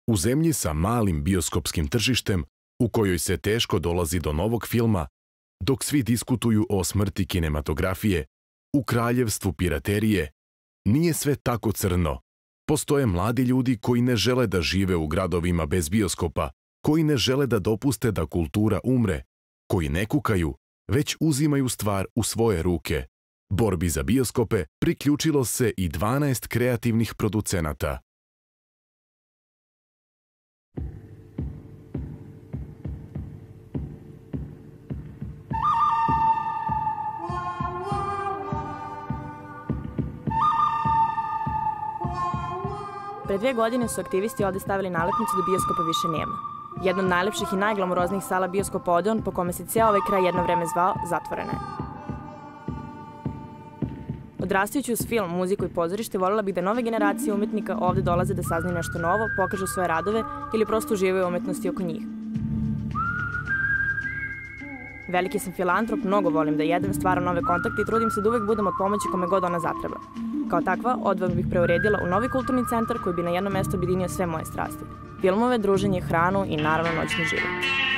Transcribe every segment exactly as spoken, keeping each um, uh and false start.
U zemlji sa malim bioskopskim tržištem, u kojoj se teško dolazi do novog filma, dok svi diskutuju o smrti kinematografije, u kraljevstvu piraterije, nije sve tako crno. Postoje mladi ljudi koji ne žele da žive u gradovima bez bioskopa, koji ne žele da dopuste da kultura umre, koji ne kukaju, već uzimaju stvar u svoje ruke. Borbi za bioskope priključilo se i dvanaest kreativnih producenata. Pre dve godine su aktivisti ovde stavili nalepnicu da bioskopa više nema. Jedna od najlepših i najglamuroznijih sala bioskopa Odeon, po kome se cijel ovaj kraj jedno vreme zvao, zatvorena je. Odrastajući uz film, muziku i pozorište, voljela bih da nove generacije umetnika ovde dolaze da saznaju nešto novo, pokažu svoje radove ili prosto uživaju u umetnosti oko njih. Veliki sam filantrop, mnogo volim da jedem, stvaram nove kontakte i trudim se da uvek budem od pomoći kome god ona zatreba. Kao takva, odmah bih preuredila u novi kulturni centar koji bi na jedno mesto objedinio sve moje strasti. Filmove, druženje, hranu i naravno noćni život.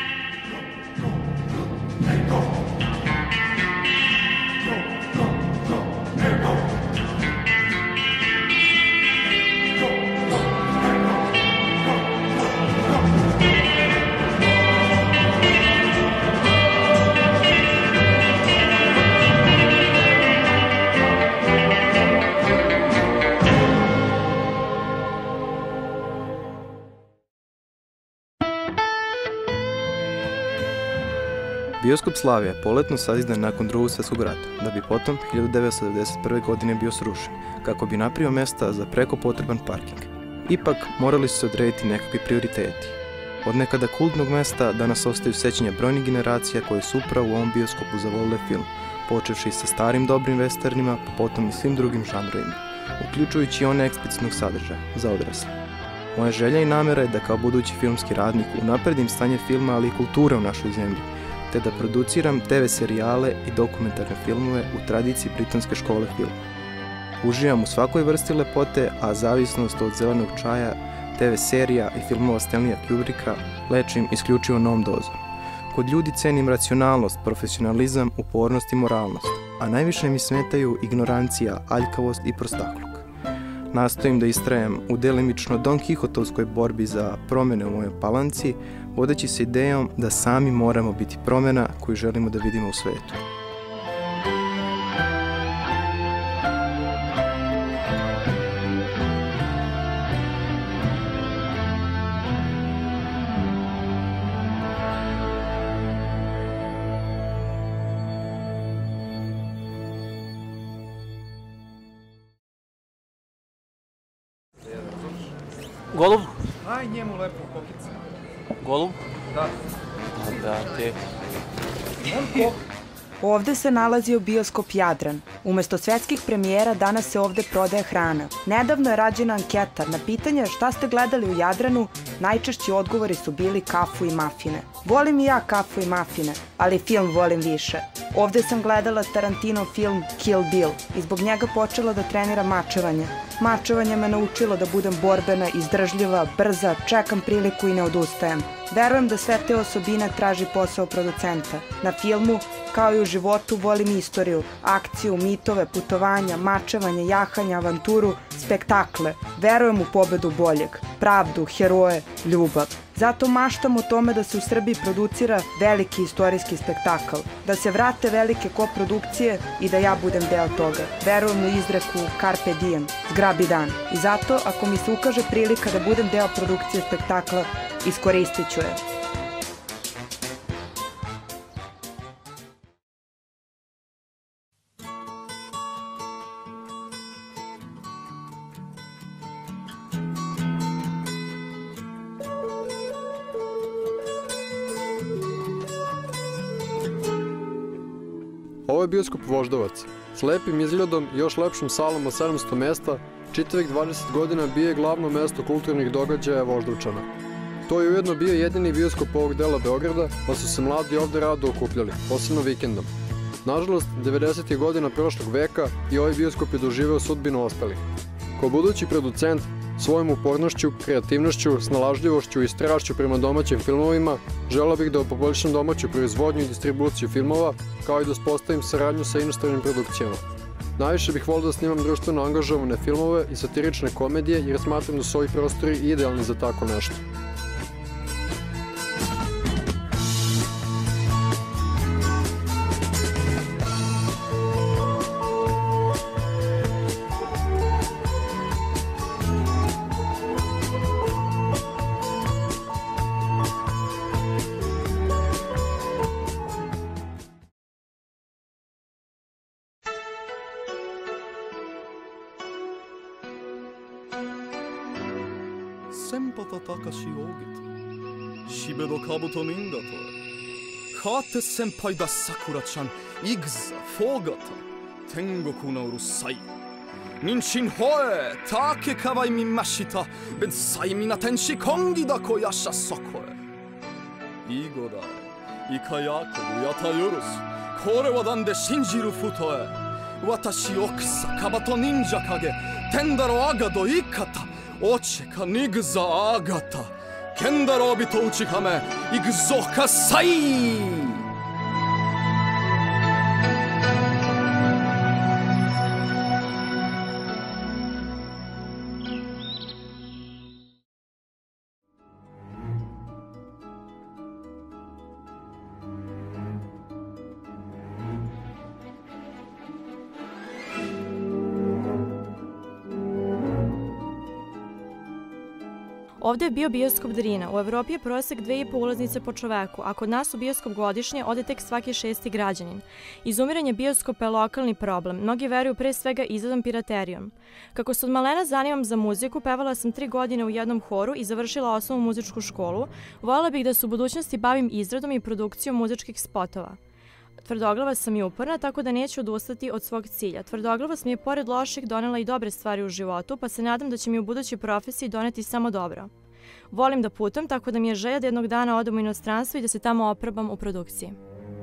Bioskop Slavija je poletno sazizdan nakon Drugog svjetskog rata, da bi potom hiljadu devetsto devedeset prve. godine bio srušen, kako bi napravio mesta za preko potreban parking. Ipak, morali su se odrediti nekakvi prioriteti. Od nekada kultnog mesta danas ostaju sećanja brojnih generacija koje su upravo u ovom bioskopu zavolile film, počevši sa starim dobrim westernima, pa potom i svim drugim žanrovima, uključujući i one eksplicitnog sadržaja za odrasle. Moja želja i namera je da kao budući filmski radnik unapredim stanje filma, ali i kulture u našoj zemlji, te da produciram te ve serijale i dokumentarne filmove u tradiciji Britanske škole filma. Uživam u svakoj vrsti lepote, a zavisnost od zelenog čaja, te ve serija i filmova Stanleya Kubricka lečim isključivo novom dozom. Kod ljudi cenim racionalnost, profesionalizam, upornost i moralnost, a najviše mi smetaju ignorancija, aljkavost i prostakluk. Nastojim da istrajem u delimično Don Kihotovskoj borbi za promene u mojoj Palanci, vodeći se idejom da sami moramo biti promena koju želimo da vidimo u svetu. Golub? Aj njemu lepo kokice. Golub? Da. Da, ti. Ovde se nalazio bioskop Jadran. Umesto svetskih premijera danas se ovde prodaje hrana. Nedavno je rađena anketa. Na pitanje šta ste gledali u Jadranu, najčešći odgovori su bili kafu i mafine. Volim i ja kafu i mafine, ali film volim više. Ovde sam gledala Tarantinov film Kill Bill i zbog njega počela da treniram mačevanje. Mačevanje me naučilo da budem borbena, izdržljiva, brza, čekam priliku i ne odustajem. Verujem da sve te osobine traži posao producenta. Na filmu, kao i u životu, volim istoriju, akciju, mitove, putovanja, mačevanje, jahanje, avanturu, spektakle. Verujem u pobedu boljeg, pravdu, heroje, ljubav. Zato maštam o tome da se u Srbiji producira veliki istorijski spektakl, da se vrate velike koprodukcije i da ja budem deo toga. Verujem u izreku Carpe diem, zgrabi dan. I zato, ako mi se ukaže prilika da budem deo produkcije spektakla, iskoristit ću je. Ovo je bioskop Voždovac. S lepim izgledom i još lepšom salom od sedamsto mesta, čitavih dvadeset godina bio je glavno mesto kulturnih događaja Voždovčana. To je ujedno bio jedini bioskop ovog dela Beograda, pa su se mladi ovde rado okupljali, posebno vikendom. Nažalost, devedesetih godina prošlog veka i ovaj bioskop je doživeo sudbinu ostalih. Kao budući producent, Svojom upornošću, kreativnošću, snalažljivošću i strašću prema domaćim filmovima želeo bih da poboljšam domaću proizvodnju i distribuciju filmova, kao i da uspostavim saradnju sa inostranim produkcijama. Najviše bih volio da snimam društveno angažovane filmove i satirične komedije jer smatram da su ovi prostori idealni za tako nešto. Senpata Takashi Ogito, Shibedo Kabuto Ningato, Kate Senpai da Sakura-chan, Igusa, Fogata, Tengoku no Urusai, Ninshin Hoe, Take Kawai Mimashita, Bensai Minatenshi Kongi da Koyasha Sokoe, Igo dai, Ikayako Yata Yorosu, Kore wa dan de shinjiru futoe, Watashi Okusa, Kabato Ninja Kage, Tendaro Agado Ikata, Ocheka Nigusa Agata, Kendaro Bito Uchikame, Iguzo Kasai! Ovde je bio bioskop Drina. U Evropi je prosek dve i po ulaznice po čoveku, a kod nas u bioskop godišnje ode tek svaki šesti građanin. Izumiranje bioskopa je lokalni problem. Mnogi veruju pre svega izgledom piraterijom. Kako se od malena zanimam za muziku, pevala sam tri godine u jednom horu i završila osnovnu muzičku školu. Voljela bih da se u budućnosti bavim izradom i produkcijom muzičkih spotova. Tvrdoglava sam i uporna, tako da neću odustati od svog cilja. Tvrdoglavost mi je pored loših donela i dobre stvari u životu, pa se nadam da će mi u budućoj profesiji doneti samo dobro. Volim da putujem, tako da mi je želja da jednog dana odem u inostranstvo i da se tamo oprobam u produkciji.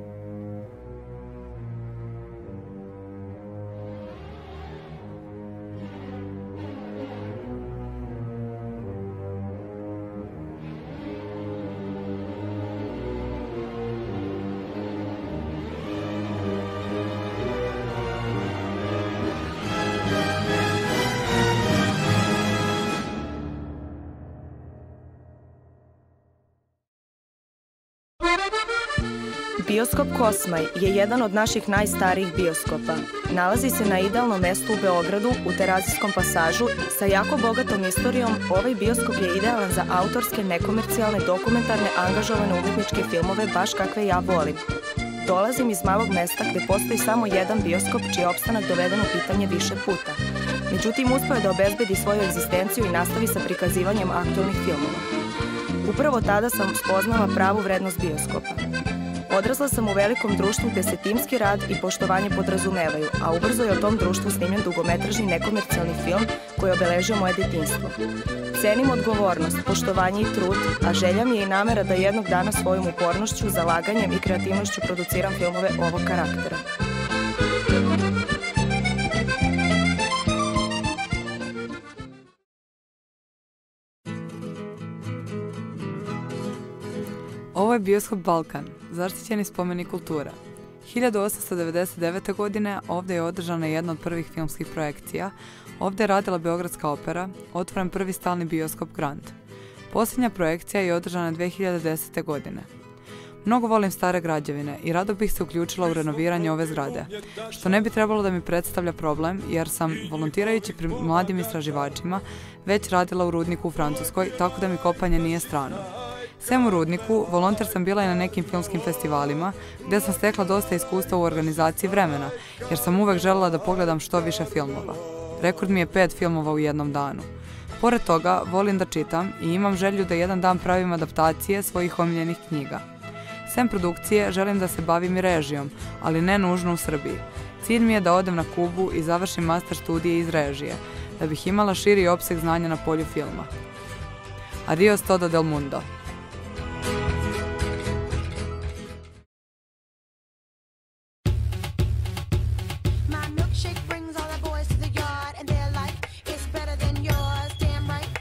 Bioskop Kosmaj je jedan od naših najstarijih bioskopa. Nalazi se na idealnom mestu u Beogradu, u Terazijskom pasažu. Sa jako bogatom istorijom, ovaj bioskop je idealan za autorske, nekomercijalne, dokumentarne, angažovane umetničke filmove, baš kakve ja volim. Dolazim iz malog mesta gde postoji samo jedan bioskop čiji je opstanak doveden u pitanje više puta. Međutim, uspeo je da obezbedi svoju egzistenciju i nastavi sa prikazivanjem aktualnih filmova. Upravo tada sam spoznala pravu vrednost bioskopa. Odrasla sam u velikom društvu gde se timski rad i poštovanje podrazumevaju, a ubrzo je o tom društvu snimljen dugometražni nekomercijalni film koji je obeležio moje detinjstvo. Cenim odgovornost, poštovanje i trud, a želja mi je i namera da jednog dana svojom upornošću, zalaganjem i kreativnošću produciram filmove ovog karaktera. Ovo je bioskop Balkan, zaštićeni spomenik kultura. hiljadu osamsto devedeset devete. godine ovde je održana jedna od prvih filmskih projekcija. Ovde je radila Beogradska opera, otvoren prvi stalni bioskop Grand. Posljednja projekcija je održana dve hiljade desete. godine. Mnogo volim stare građevine i rado bih se uključila u renoviranje ove zgrade, što ne bi trebalo da mi predstavlja problem jer sam, volontirajući pri mladim istraživačima, već radila u rudniku u Francuskoj, tako da mi kopanje nije strano. Sem u rudniku, volonter sam bila i na nekim filmskim festivalima, gde sam stekla dosta iskustva u organizaciji vremena, jer sam uvek želela da pogledam što više filmova. Rekord mi je pet filmova u jednom danu. Pored toga, volim da čitam i imam želju da jedan dan pravim adaptacije svojih omiljenih knjiga. Sem produkcije, želim da se bavim i režijom, ali ne nužno u Srbiji. Cilj mi je da odem na Kubu i završim master studije iz režije, da bih imala širi opseg znanja na polju filma. Adios todo del mundo. My milkshake brings all the boys to the yard, and they're like, it's better than yours, damn right.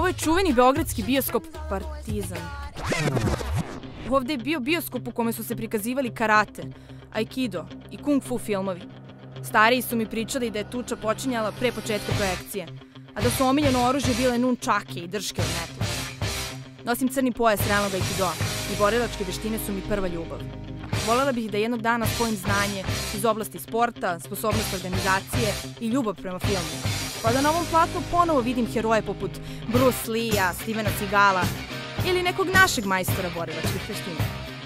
Ovo je čuveni beogradski bioskop Partizan. Ovde je bio bioskop u kome su se prikazivali karate, aikido i kung fu filmovi. Stariji su mi pričali da je tuča počinjala pre početka projekcije, a da su omiljeno oružje bile nunčake i drške od metla. Nosim crni pojas realnog aikidoa i borilačke veštine su mi prva ljubav. Volela bih da jednog dana spojim znanje iz oblasti sporta, sposobnost organizacije i ljubav prema filmu. Pa da na ovom platnu ponovo vidim heroje poput Bruce Lee-a, Stevena Seagala ili nekog našeg majstora borilačkih veština.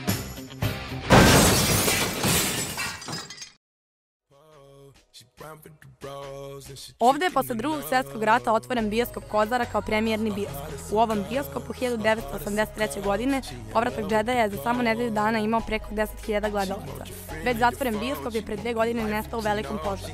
Ovde je posle drugog svjetskog rata otvoren bioskop Kozara kao premijerni bioskop. U ovom bioskopu hiljadu devetsto osamdeset treće. godine Povratak džedaja je za samo nedelju dana imao preko deset hiljada gledalaca. Već zatvoren bioskop je pre dve godine nestao u velikom požaru.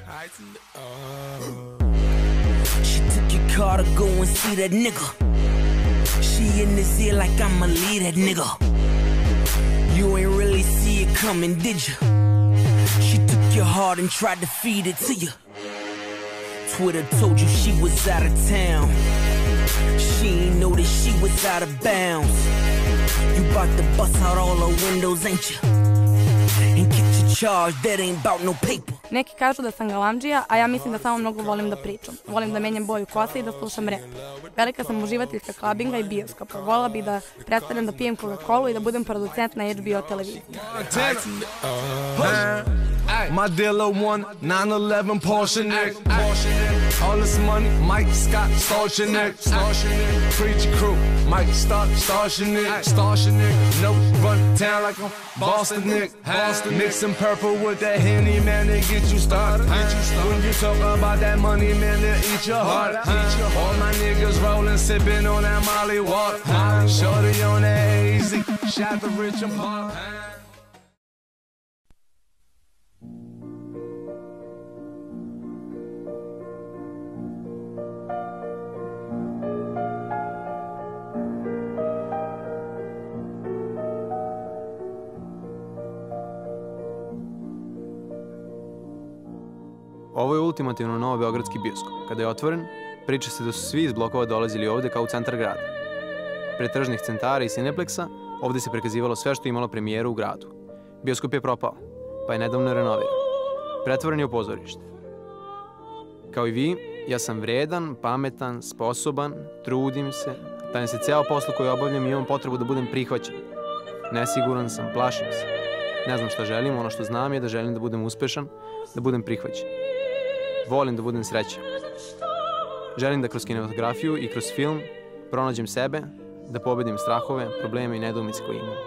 She took your heart and tried to feed it to you. Twitter told you she was out of town. She ain't know that she was out of bounds. You bout to bust out all her windows, ain't you? And get your charge, that ain't about no paper. Neki kažu da sam galamdžija, a ja mislim da samo mnogo volim da pričam. Volim da menjam boju kose i da slušam rap. Velika sam uživateljka klabinga i bioskopa. Volela bih da prestanem da pijem Coca-Colu i da budem producent na H B O televiziji. My dealer won nine eleven Porsche neck. All this money, Mike Scott, Starshinick. Preacher crew, Mike Stark, Starshinick. Starshinick, no run town like I'm Boston Nick. Boston mixing purple with that Henny, man, they get you started. When you talk about that money, man, they'll eat your heart. All my niggas rolling, sipping on that Molly water. Shorty on that hazy, shot the rich and pop. Ovo je ultimativno novo beogradski bioskop. Kada je otvoren, priča se da su svi iz blokova dolazili ovde kao u centar grada. Pre tržnih centara i Cinepleksa, ovde se prikazivalo sve što je imalo premijeru u gradu. Bioskop je propao, pa je nedavno renoviran. Pretvoren je u pozorište. Kao i vi, ja sam vredan, pametan, sposoban, trudim se, dajem se ceo poslu koji obavljam i imam potrebu da budem prihvaćen. Nesiguran sam, plašim se. Ne znam šta želim, ono što znam je da želim da budem uspešan, da budem prihvaćen. Volim da budem srećan. Želim da kroz kinematografiju i kroz film pronađem sebe, da pobedim strahove, probleme i nedoumice koje imam.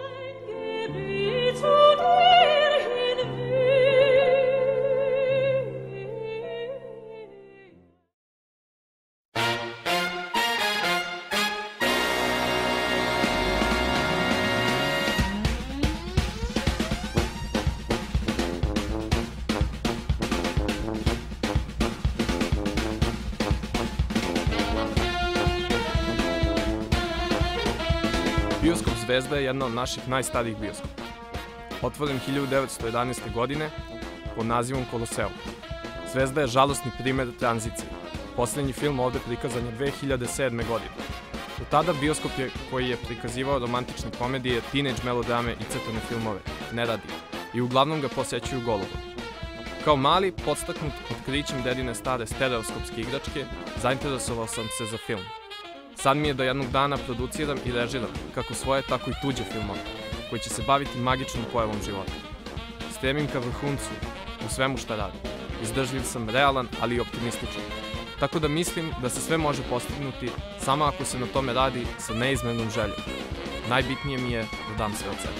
Bioskop Zvezda je jedna od naših najstarijih bioskopa. Otvoren hiljadu devetsto jedanaeste. godine pod nazivom Koloseum. Zvezda je žalosni primer tranzicije. Poslednji film ovde prikazan je dve hiljade sedme. godine. Do tada bioskop je koji je prikazivao romantične komedije, teenage melodrame i crtane filmove ne radi i uglavnom ga posećuju golovo. Kao mali, podstaknut otkrićem dedine stare stereoskopske igračke, zainteresovao sam se za film. Sad mi je da jednog dana produciram i režiram kako svoje, tako i tuđe filmove, koji će se baviti magičnom pojavom života. Stremim ka vrhuncu u svemu šta radim. Izdržljiv sam, realan, ali i optimističan. Tako da mislim da se sve može postignuti samo ako se na tome radi sa neizmernom željom. Najbitnije mi je da dam sve od sebe.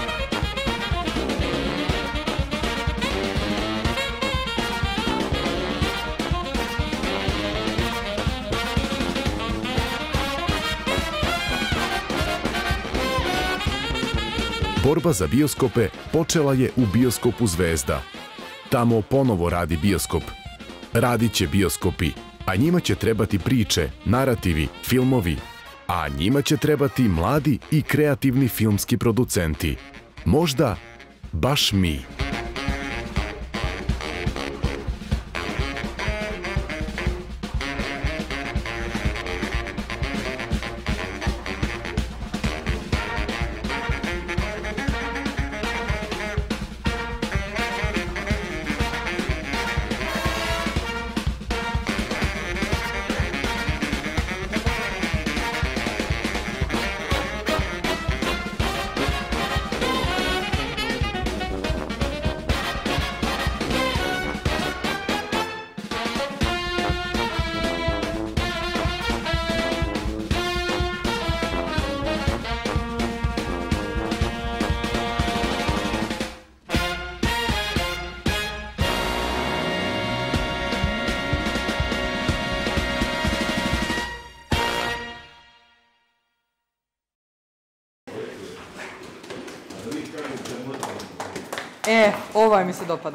Borba za bioskope počela je u bioskopu Zvezda. Tamo ponovo radi bioskop. Radit će bioskopi, a njima će trebati priče, narativi, filmovi. A njima će trebati mladi i kreativni filmski producenti. Možda baš mi. E, ovaj mi se dopada.